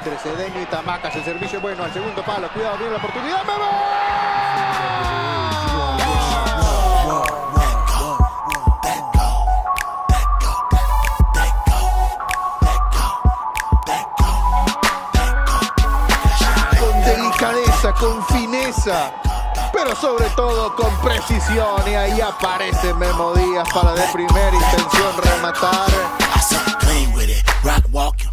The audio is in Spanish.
entre Cedeño y Tamacas. El servicio bueno al segundo palo. Cuidado, viene la oportunidad. ¡Memo! Con delicadeza, con fineza, pero sobre todo con precisión. Y ahí aparece Memo Díaz para de primera intención rematar. Rock walking.